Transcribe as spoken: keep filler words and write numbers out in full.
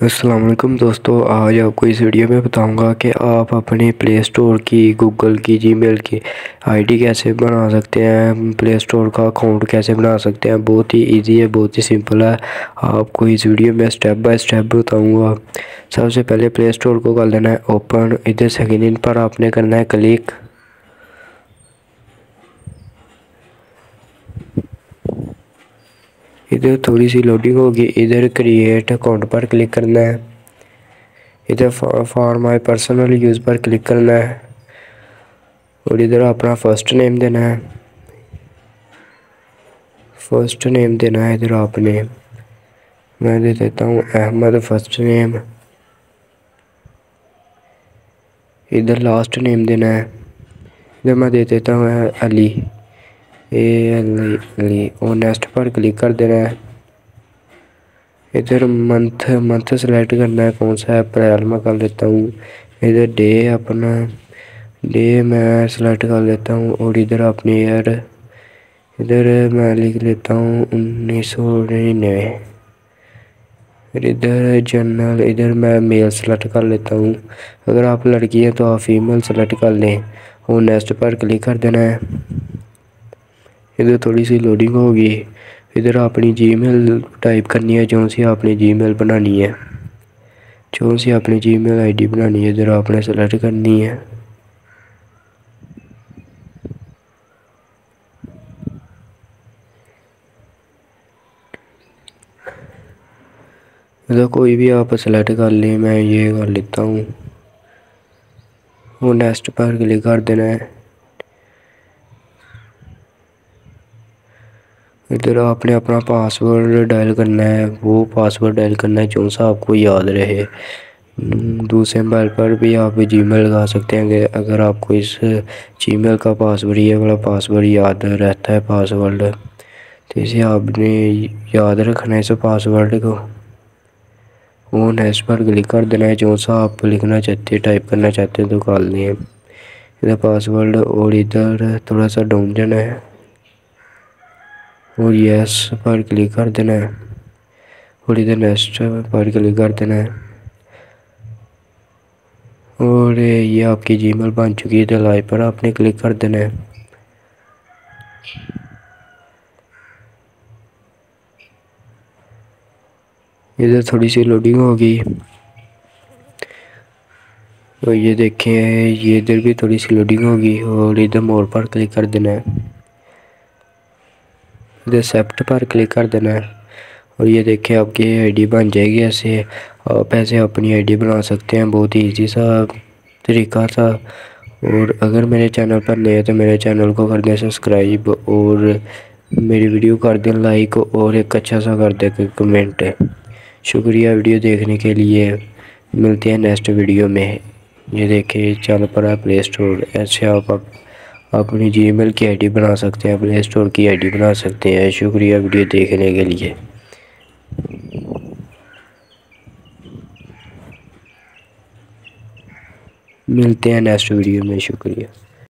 अस्सलाम वालेकुम दोस्तों, आज आपको इस वीडियो में बताऊंगा कि आप अपने प्ले स्टोर की, गूगल की, जीमेल की आईडी कैसे बना सकते हैं, प्ले स्टोर का अकाउंट कैसे बना सकते हैं। बहुत ही इजी है, बहुत ही सिंपल है। आपको इस वीडियो में स्टेप बाय स्टेप बताऊंगा। सबसे पहले प्ले स्टोर को कर लेना है ओपन। इधर सेकेंड इन पर आपने करना है क्लिक। इधर थोड़ी सी लोडिंग होगी। इधर क्रिएट अकाउंट पर क्लिक करना है। इधर फॉर माई पर्सनल यूज़ पर क्लिक करना है और इधर अपना फर्स्ट नेम देना है। फर्स्ट नेम देना है इधर आपने, मैं दे देता हूँ अहमद फर्स्ट नेम। इधर लास्ट नेम देना है, इधर मैं दे देता हूँ अली, ए एल अली। और नेक्स्ट पर क्लिक कर देना है। इधर मंथ मंथ सेलेक्ट करना है, कौन सा है, अप्रैल में कर लेता हूँ। इधर डे अपना डे मैं सेलेक्ट कर लेता हूँ और इधर अपनी ईयर इधर मैं लिख लेता हूँ उन्नीस सौ निन्यानवे। फिर इधर जनरल, इधर मैं मेल सेलेक्ट कर लेता हूँ। अगर आप लड़की हैं तो आप फीमेल सेलेक्ट कर लें और नेक्स्ट पर क्लिक कर देना है। इधर थोड़ी सी लोडिंग होगी। इधर अपनी जीमेल टाइप करनी है, जो सी आपने जीमेल बनानी है, जो सी अपनी जीमेल आईडी बनानी है, इधर आपने सेलेक्ट करनी है। इधर कोई भी आप सेलेक्ट कर लें, मैं ये कर लेता हूँ और नेक्स्ट पर क्लिक कर देना है। इधर आपने अपना पासवर्ड डायल करना है, वो पासवर्ड डायल करना है जो सा आपको याद रहे। दूसरे मोबाइल पर भी आप जीमेल लगा सकते हैं अगर आपको इस जीमेल का पासवर्ड, ये वाला पासवर्ड याद रहता है पासवर्ड, तो इसे आपने याद रखना है इस पासवर्ड को। वो नेक्स्ट पर क्लिक कर देना है, जो सा आप लिखना चाहते हैं, टाइप करना चाहते हैं तो कर लें इधर पासवर्ड। और इधर थोड़ा सा डाउन जाना है और यस पर क्लिक कर देना है और इधर नेक्स्ट पर क्लिक कर देना है और ये आपकी जीमेल बन चुकी है। इधर लाइव पर आपने क्लिक कर देना है। इधर थोड़ी सी लोडिंग होगी और ये देखें, ये इधर भी थोड़ी सी लोडिंग होगी और इधर मोर पर क्लिक कर देना है। इधर एक्सेप्ट पर क्लिक कर देना है और ये देखें आपकी आईडी बन जाएगी। ऐसे आप ऐसे अपनी आईडी बना सकते हैं, बहुत ही ईजी सा तरीका था। और अगर मेरे चैनल पर नए हैं तो मेरे चैनल को कर दें सब्सक्राइब और मेरी वीडियो कर दें लाइक और एक अच्छा सा कर दें कमेंट। शुक्रिया वीडियो देखने के लिए। मिलते हैं नेक्स्ट वीडियो में। ये देखिए चल पड़ा प्ले स्टोर। ऐसे आप अपनी जीमेल की आईडी बना सकते हैं, प्ले स्टोर की आईडी बना सकते हैं। शुक्रिया वीडियो देखने के लिए। मिलते हैं नेक्स्ट वीडियो में। शुक्रिया।